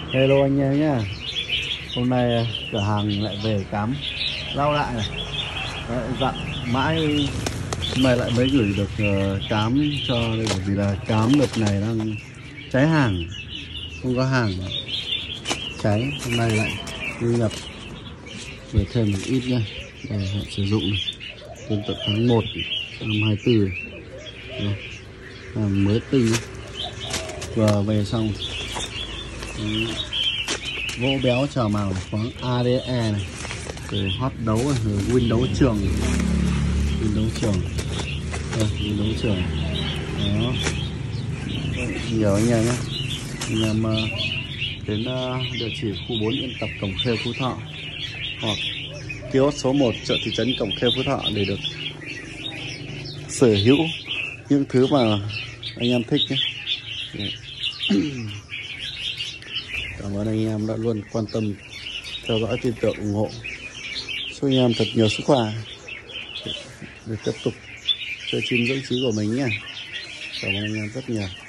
Hello anh em nhá. Hôm nay cửa hàng lại về cám lau lại này. Đấy, dặn mãi hôm nay lại mới gửi được cám cho đây, bởi vì là cám đợt này đang cháy hàng, không có hàng cháy. Hôm nay lại đi nhập về thêm một ít nha, để họ sử dụng này. Đến tận tháng 1 năm 24 này. Mới tinh vừa về xong. Gỗ béo chào màu khoáng ADE này, rồi hot đấu này, rồi Windows trường đó, nhiều anh em nhé. Anh em đến địa chỉ khu 4 Yên Tập, Cẩm Khê, Phú Thọ, hoặc kiosk số 1 chợ thị trấn Cẩm Khê, Phú Thọ để được sở hữu những thứ mà anh em thích nhé. Cảm ơn anh em đã luôn quan tâm, theo dõi, tin tưởng, ủng hộ. Chúc anh em thật nhiều sức khỏe để tiếp tục chơi chim dưỡng chí của mình nhé. Cảm ơn anh em rất nhiều.